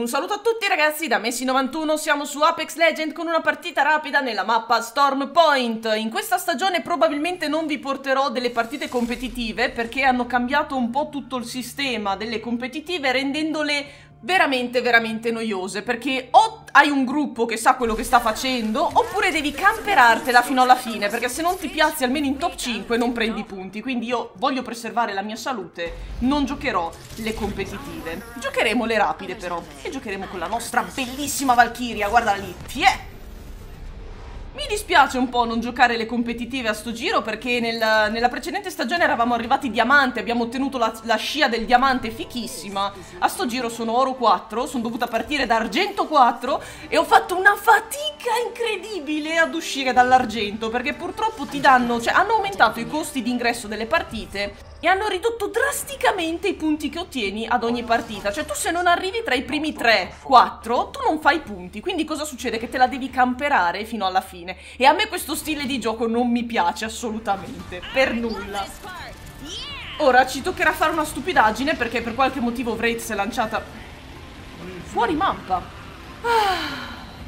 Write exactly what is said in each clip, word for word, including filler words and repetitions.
Un saluto a tutti ragazzi da Messi novantuno, siamo su Apex Legends con una partita rapida nella mappa Storm Point. In questa stagione probabilmente non vi porterò delle partite competitive perché hanno cambiato un po' tutto il sistema delle competitive rendendole veramente veramente noiose, perché o hai un gruppo che sa quello che sta facendo oppure devi camperartela fino alla fine, perché se non ti piazzi almeno in top cinque non prendi punti. Quindi io voglio preservare la mia salute, non giocherò le competitive, giocheremo le rapide però, e giocheremo con la nostra bellissima Valkyria, guardala lì, tiè! Mi dispiace un po' non giocare le competitive a sto giro perché nel, nella precedente stagione eravamo arrivati diamante, abbiamo ottenuto la, la scia del diamante fichissima. A sto giro sono oro quattro, sono dovuta partire da argento quattro e ho fatto una fatica incredibile ad uscire dall'argento perché purtroppo ti danno, cioè hanno aumentato i costi di ingresso delle partite e hanno ridotto drasticamente i punti che ottieni ad ogni partita. Cioè tu se non arrivi tra i primi tre quattro tu non fai punti, quindi cosa succede? Che te la devi camperare fino alla fine. E a me questo stile di gioco non mi piace assolutamente, per nulla. Ora ci toccherà fare una stupidaggine perché per qualche motivo Wraith si è lanciata fuori mappa. Ah.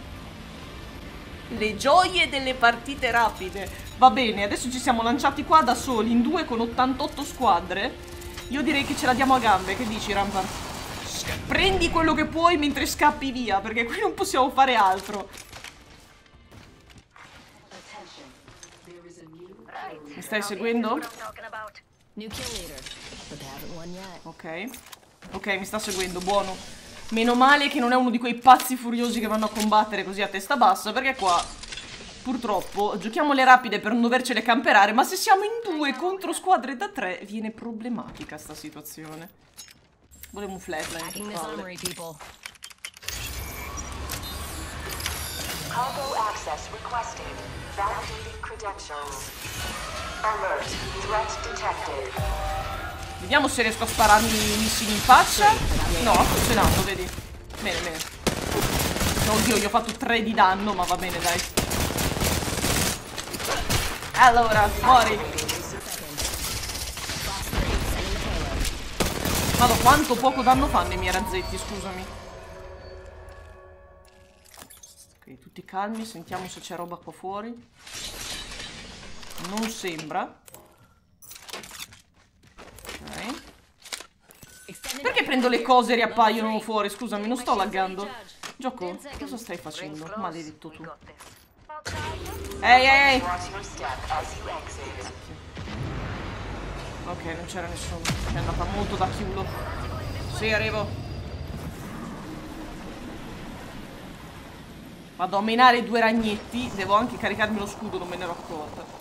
Le gioie delle partite rapide. Va bene, adesso ci siamo lanciati qua da soli, in due con ottantotto squadre. Io direi che ce la diamo a gambe, che dici Rampart? Prendi quello che puoi mentre scappi via, perché qui non possiamo fare altro. Mi stai seguendo? Ok. Ok, mi sta seguendo, buono. Meno male che non è uno di quei pazzi furiosi che vanno a combattere così a testa bassa, perché qua, purtroppo, giochiamo le rapide per non dovercele camperare, ma se siamo in due contro squadre da tre, viene problematica sta situazione. Volevo un flatline. Cargo access requested. Validating credentials. Alert. Threat detected. Vediamo se riesco a spararmi i missili in faccia. No, ha funzionato, vedi. Bene, bene. Oddio, gli ho fatto tre di danno, ma va bene, dai. Allora, muori. Vado, quanto poco danno fanno i miei razzetti, scusami. Ok, tutti calmi, sentiamo se c'è roba qua fuori. Non sembra. Ok. Perché prendo le cose e riappaiono fuori? Scusami, non sto laggando. Gioco, cosa stai facendo? Maledetto tu. Ehi, ehi, ehi. Ok, non c'era nessuno. È andata molto da chiulo. Sì, arrivo. Vado a menare due ragnetti. Devo anche caricarmi lo scudo, non me ne ero accorta.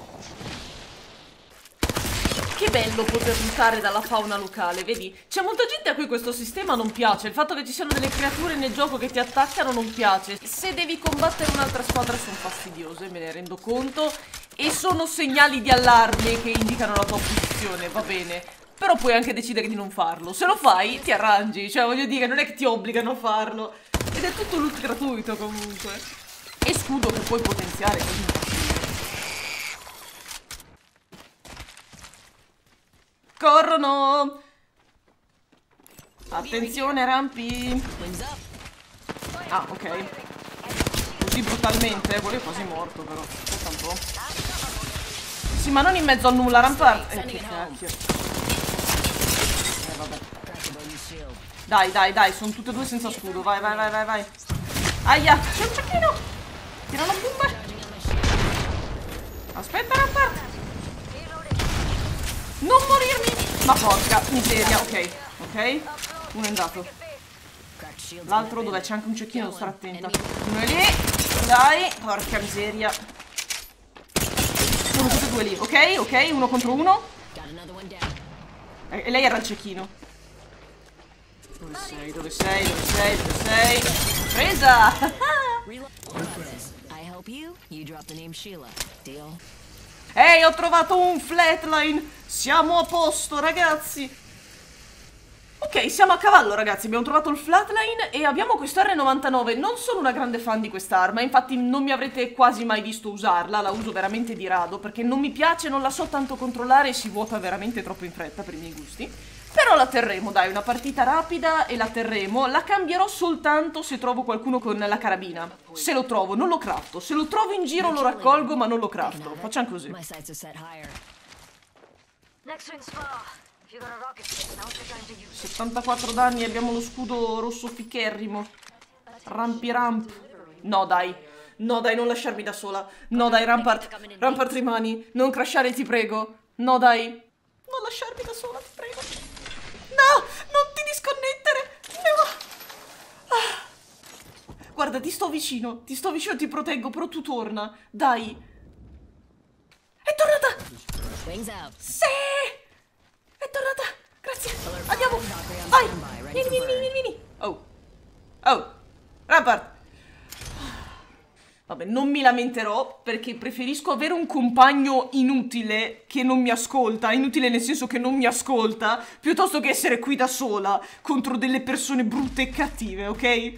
Che bello poter lootare dalla fauna locale, vedi? C'è molta gente a cui questo sistema non piace. Il fatto che ci siano delle creature nel gioco che ti attaccano non piace. Se devi combattere un'altra squadra sono fastidiose, me ne rendo conto. E sono segnali di allarme che indicano la tua posizione, va bene. Però puoi anche decidere di non farlo. Se lo fai, ti arrangi. Cioè, voglio dire, non è che ti obbligano a farlo. Ed è tutto loot gratuito, comunque. E scudo che puoi potenziare comunque. Corrono! Attenzione, rampi! Ah, ok. Così brutalmente, quello è quasi morto, però. Aspetta un po'. Sì, ma non in mezzo a nulla, Rampart. Eh, che cacchio. Eh, vabbè. Dai, dai, dai, sono tutte e due senza scudo. Vai, vai, vai, vai, vai. Aia, c'è un cecchino! Tira una bomba! Aspetta, Rampart! Non morirmi! Ma porca miseria, ok, ok. Uno è andato. L'altro dov'è? C'è anche un cecchino, devo stare attenta. Uno è lì. Dai, porca miseria. Sono tutti e due lì, ok, ok, uno contro uno. E lei era il cecchino. Dove sei, dove sei, dove sei, dove sei? Presa! Ehi, ho trovato un flatline! Siamo a posto, ragazzi! Ok, siamo a cavallo, ragazzi. Abbiamo trovato il flatline e abbiamo questo R novantanove. Non sono una grande fan di quest'arma, infatti non mi avrete quasi mai visto usarla. La uso veramente di rado, perché non mi piace, non la so tanto controllare e si vuota veramente troppo in fretta per i miei gusti. Però la terremo, dai, una partita rapida e la terremo. La cambierò soltanto se trovo qualcuno con la carabina. Se lo trovo, non lo crafto. Se lo trovo in giro lo raccolgo, ma non lo crafto. Facciamo così. settantaquattro danni, abbiamo lo scudo rosso ficherrimo. Rampi ramp. No, dai. No, dai, non lasciarmi da sola. No, dai, Rampart. Rampart, rimani. Non crashare, ti prego. No, dai. Non lasciarmi da sola, ti prego. No, non ti disconnettere. No. Ah. Guarda, ti sto vicino. Ti sto vicino, ti proteggo, però tu torna. Dai. È tornata. Sì. È tornata. Grazie. Andiamo. Vai. Vieni, vieni, vieni, vieni. Oh. Oh. Rampart. Vabbè, non mi lamenterò perché preferisco avere un compagno inutile che non mi ascolta, inutile nel senso che non mi ascolta, piuttosto che essere qui da sola contro delle persone brutte e cattive, ok?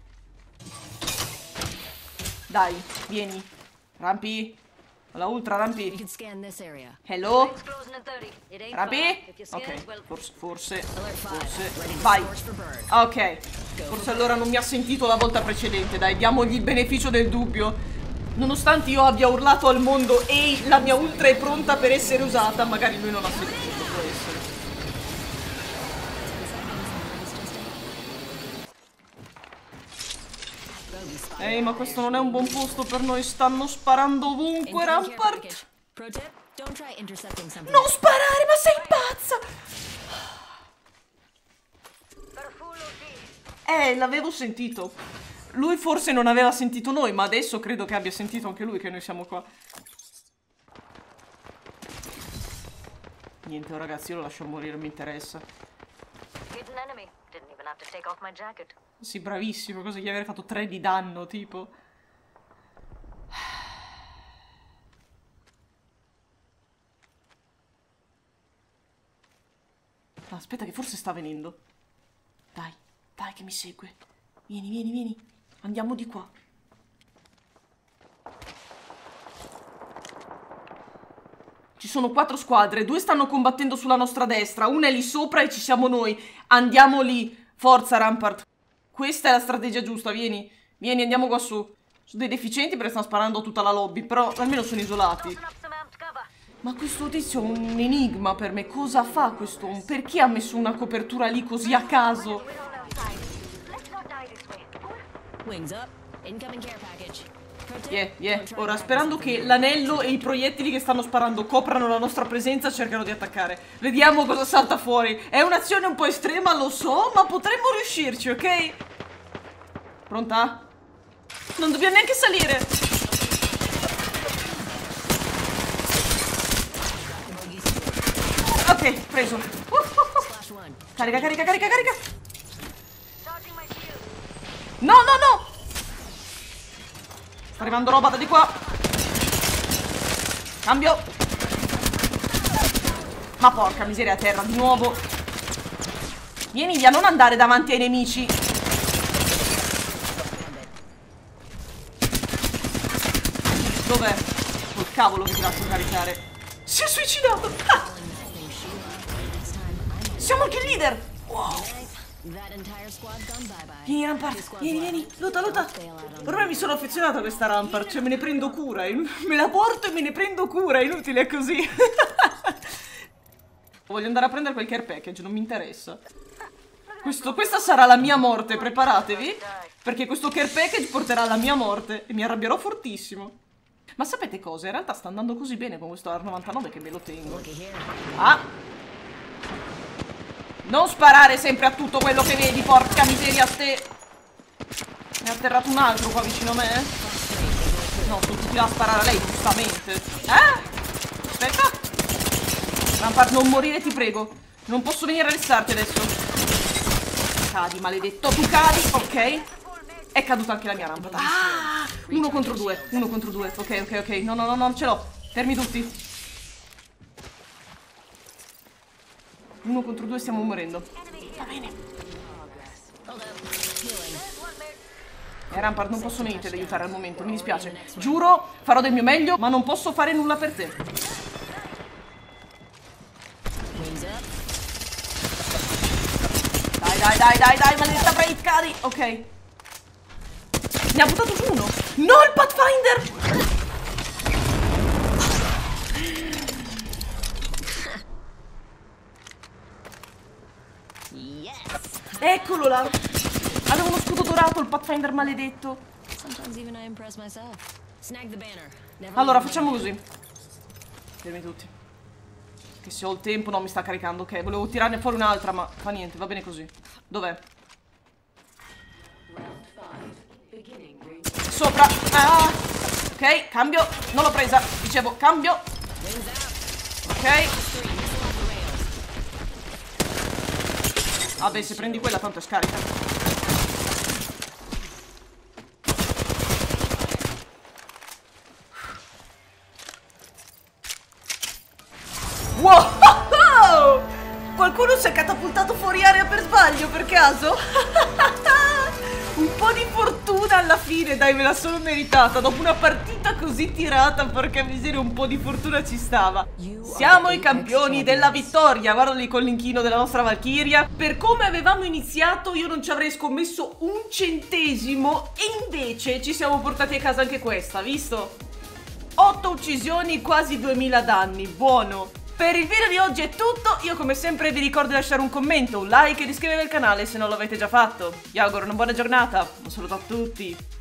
Dai, vieni. Rampi. La ultra, Rampi. Hello? Rampi? Ok, forse, forse, forse. Vai. Ok. Forse allora non mi ha sentito la volta precedente, dai, diamogli il beneficio del dubbio. Nonostante io abbia urlato al mondo ehi, la mia ultra è pronta per essere usata, magari lui non ha sentito, può essere. Ehi, ma questo non è un buon posto per noi, stanno sparando ovunque, Rampart. Non sparare, ma sei pazza! Eh, l'avevo sentito. Lui forse non aveva sentito noi, ma adesso credo che abbia sentito anche lui che noi siamo qua. Niente, oh, ragazzi, io lo lascio morire, non mi interessa. Sì, bravissimo, cosa gli avrei fatto tre di danno, tipo. Ah, aspetta che forse sta venendo. Dai. Dai che mi segue. Vieni, vieni, vieni. Andiamo di qua. Ci sono quattro squadre. Due stanno combattendo sulla nostra destra. Una è lì sopra e ci siamo noi. Andiamo lì. Forza, Rampart. Questa è la strategia giusta. Vieni. Vieni, andiamo qua su. Sono dei deficienti perché stanno sparando tutta la lobby. Però almeno sono isolati. Ma questo tizio è un enigma per me. Cosa fa questo? Perché ha messo una copertura lì così a caso? Yeah, yeah. Ora, sperando che l'anello e i proiettili che stanno sparando coprano la nostra presenza, cercano di attaccare. Vediamo cosa salta fuori. È un'azione un po' estrema, lo so, ma potremmo riuscirci, ok? Pronta? Non dobbiamo neanche salire. Ok, preso. Uh, uh, uh. Carica, carica, carica, carica. No, no, no! Sta arrivando roba da di qua. Cambio. Ma porca miseria, a terra di nuovo. Vieni via, non andare davanti ai nemici. Dov'è? Col cavolo che ti lascio caricare. Si è suicidato. Ah! Siamo anche il leader. Wow. Vieni, Rampart, vieni, vieni, lotta, lotta. Ormai mi sono affezionata a questa Rampart, cioè me ne prendo cura. Me la porto e me ne prendo cura, è inutile così. Voglio andare a prendere quel care package, non mi interessa. Questo, questa sarà la mia morte, preparatevi. Perché questo care package porterà alla mia morte e mi arrabbierò fortissimo. Ma sapete cosa? In realtà sta andando così bene con questo R novantanove che me lo tengo. Ah! Non sparare sempre a tutto quello che vedi, porca miseria ste. Ne ha atterrato un altro qua vicino a me? No, sono tutti là a sparare a lei, giustamente. Eh? Aspetta. Rampart, non morire, ti prego. Non posso venire a arrestarti adesso. Cadi, maledetto, tu cadi, ok. È caduta anche la mia Rampart. Ah! Uno contro due, uno contro due. Ok, ok, ok. No, no, no, no, ce l'ho. Fermi tutti. Uno contro due, stiamo morendo. Va bene. Eh, Rampart, non posso niente ad aiutare al momento, mi dispiace. Giuro, farò del mio meglio, ma non posso fare nulla per te. Dai, dai, dai, dai, maledetta Braid, cadi. Ok. Ne ha buttato su uno. No, il Pathfinder! Eccolo là. Aveva uno scudo dorato, il Pathfinder maledetto. Allora, facciamo così. Fermi tutti. Che se ho il tempo, no, mi sta caricando. Ok, volevo tirarne fuori un'altra, ma fa niente, va bene così. Dov'è? Sopra. Ah. Ok, cambio. Non l'ho presa. Dicevo, cambio. Ok. Vabbè, se prendi quella tanto è scarica. Wow! Qualcuno si è catapultato fuori area per sbaglio, per caso? Un po' di fortuna alla fine, dai, me la sono meritata. Dopo una partita così tirata, porca miseria, un po' di fortuna ci stava. Siamo i campioni della vittoria. Guarda lì con l'inchino della nostra Valkyria. Per come avevamo iniziato io non ci avrei scommesso un centesimo, e invece ci siamo portati a casa anche questa, visto? otto uccisioni, quasi duemila danni, buono. Per il video di oggi è tutto, io come sempre vi ricordo di lasciare un commento, un like e di iscrivervi al canale se non l'avete già fatto. Vi auguro una buona giornata, un saluto a tutti.